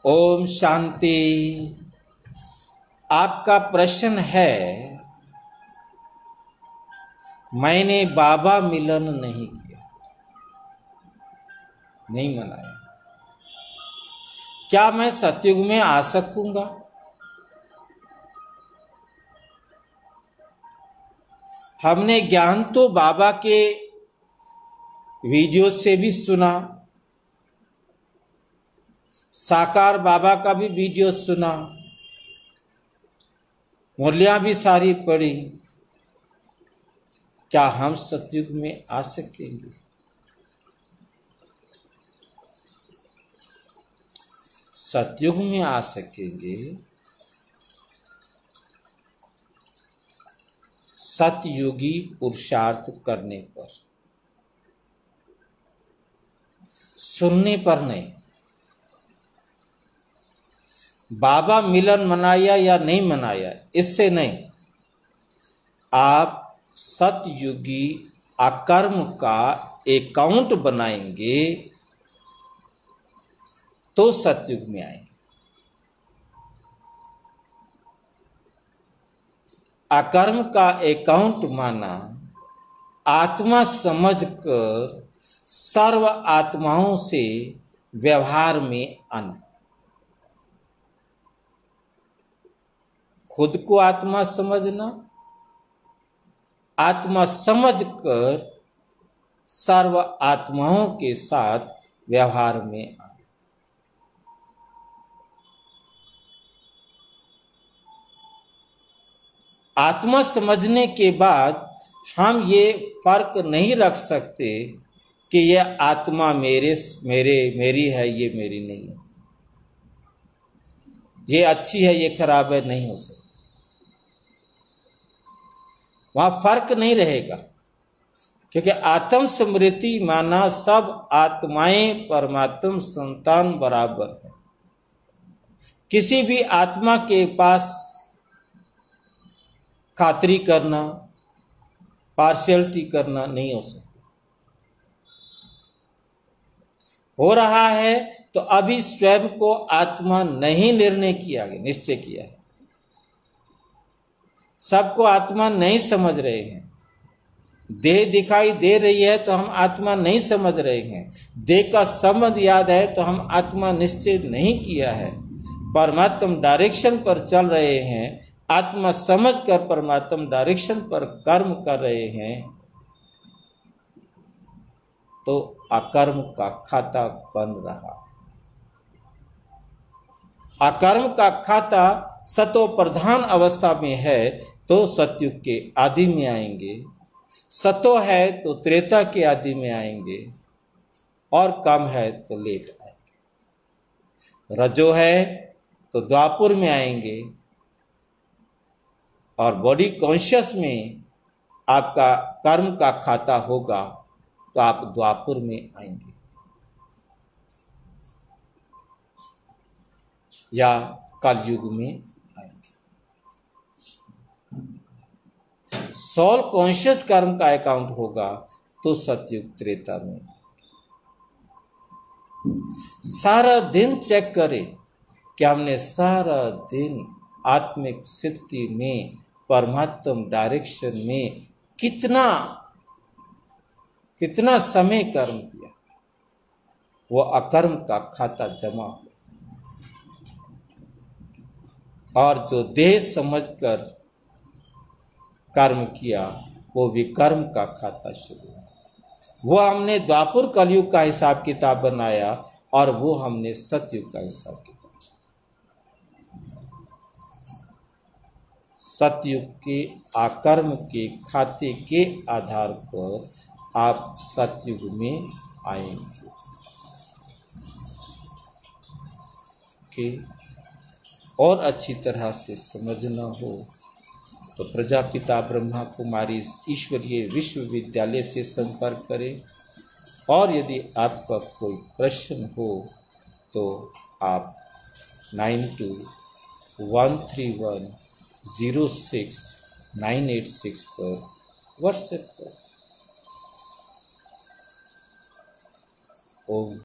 ओम शांति। आपका प्रश्न है, मैंने बाबा मिलन नहीं किया, नहीं मनाया, क्या मैं सतयुग में आ सकूंगा? हमने ज्ञान तो बाबा के वीडियो से भी सुना, साकार बाबा का भी वीडियो सुना, मुरलियां भी सारी पढ़ी। क्या हम सतयुग में आ सकेंगे? सतयुग में आ सकेंगे सतयुगी पुरुषार्थ करने पर, सुनने पर नहीं। बाबा मिलन मनाया या नहीं मनाया इससे नहीं, आप सतयुगी अकर्म का अकाउंट बनाएंगे तो सतयुग में आएंगे। अकर्म का अकाउंट माना आत्मा समझकर सर्व आत्माओं से व्यवहार में आना। खुद को आत्मा समझना, आत्मा समझकर सर्व आत्माओं के साथ व्यवहार में आना। आत्मा समझने के बाद हम ये फर्क नहीं रख सकते कि यह आत्मा मेरी है, ये मेरी नहीं है, ये अच्छी है, ये खराब है, नहीं हो सकता। वहां फर्क नहीं रहेगा, क्योंकि आत्म स्मृति माना सब आत्माएं परमात्म संतान बराबर है। किसी भी आत्मा के पास खातरी करना, पार्शियलिटी करना नहीं हो सकता। हो रहा है तो अभी स्वयं को आत्मा नहीं निर्णय किया गया, निश्चय किया है। सबको आत्मा नहीं समझ रहे हैं। देह दिखाई दे रही है तो हम आत्मा नहीं समझ रहे हैं। देह का संबंध याद है तो हम आत्मा निश्चय नहीं किया है। परमात्मा डायरेक्शन पर चल रहे हैं, आत्मा समझकर परमात्मा डायरेक्शन पर कर्म कर रहे हैं, तो अकर्म का खाता बन रहा है। अकर्म का खाता सतो प्रधान अवस्था में है तो सतयुग के आदि में आएंगे, सतो है तो त्रेता के आदि में आएंगे, और कम है तो लेट आएंगे। रजो है तो द्वापुर में आएंगे, और बॉडी कॉन्शियस में आपका कर्म का खाता होगा तो आप द्वापुर में आएंगे, या कलयुग में आएंगे। सोल कॉन्शियस कर्म का अकाउंट होगा तो सतयुग त्रेता में। सारा दिन चेक करें कि हमने सारा दिन आत्मिक स्थिति में परमात्म डायरेक्शन में कितना समय कर्म किया। वो अकर्म का खाता जमा हो, और जो देह समझकर कर्म किया वो विकर्म का खाता शुरू है। वो हमने द्वापुर कलयुग का हिसाब किताब बनाया, और वो हमने सतयुग का हिसाब किताब। सतयुग के अकर्म के खाते के आधार पर आप सतयुग में आएंगे। कि और अच्छी तरह से समझना हो तो प्रजापिता ब्रह्मा कुमारी ईश्वरीय विश्वविद्यालय से संपर्क करें, और यदि आपका कोई प्रश्न हो तो आप 9213106986 पर व्हाट्सएप करें। ओम